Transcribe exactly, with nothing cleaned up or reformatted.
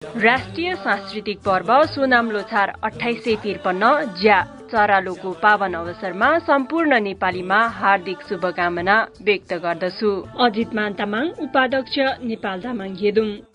राष्ट्रिय सांस्कृतिक पर्व सोनाम लोछार अठाइस सय त्रिपन्न ज्या चरालोको पावन अवसरमा सम्पूर्ण नेपालीमा हार्दिक शुभकामना व्यक्त गर्दछु। अजित मान तामाङ, उपाध्यक्ष नेपाल तामाङ गेदुङ।